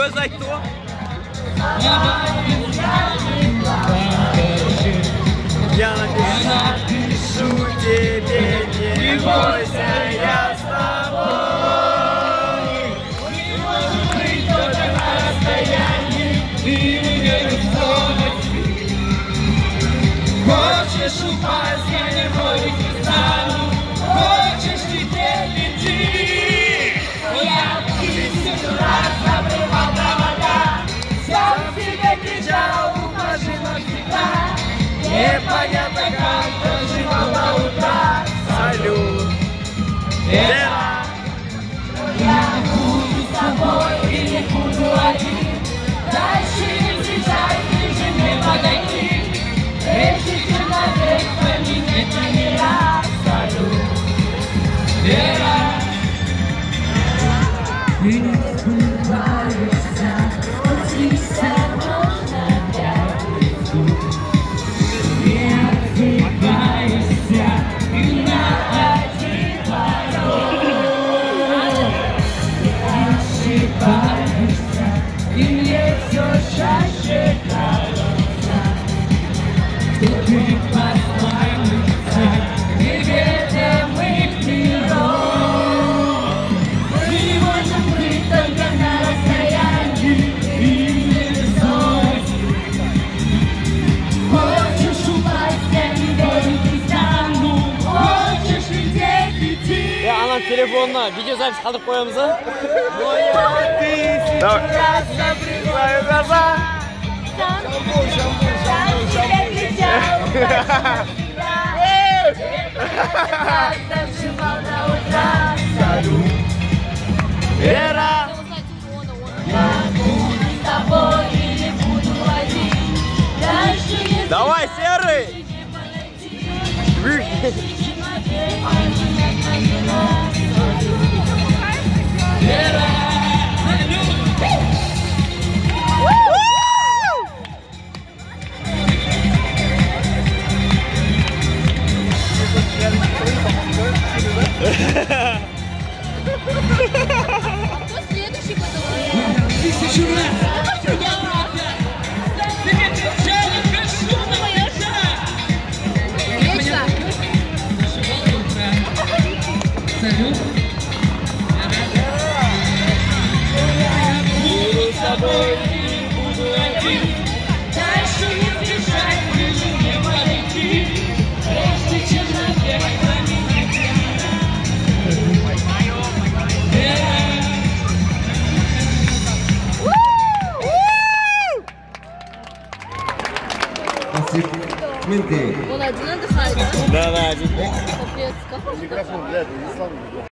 өзі айтты ғой. Я напишу тебе, не бойся, я с тобой. Мы можем быть только на расстоянии, ты мне рисовать. Хочешь упасть, я не молить не стану. Хочешь лететь, лети. Я тысячу раз обрывал провода, сам себе кричал, упажи навсегда. Непонятно, как доживал до утра. Салют, Вера. Я буду с тобой или буду один. Дальше не встречай, ближе не подойти. Прежде чем навек поменять номера. Салют, Вера. Ты не сбываешься, учишься, можно опять идти. Не ошибаешься, и на один порог. Не ошибаешься, и мне все чаще кажется, что ты посланница неведомых миров. Мы можем быть только на расстоянии и невесомости. Хочешь упасть, я не верить не стану. Хочешь лететь, лети. Анам телефонына видеозапись қалдырып қоямыз, а? Тысячу раз закрываю глаза. Вера! Я буду с тобой или буду один. Дальше не Давай, Серый! Кто следующий потом? Вечно. Буду с тобой, буду один. Дальше не бежать, ближе не подойти. Прежде чем навек поменять. Он один отдыхает, да? Да, один. Капец, как он отдыхает.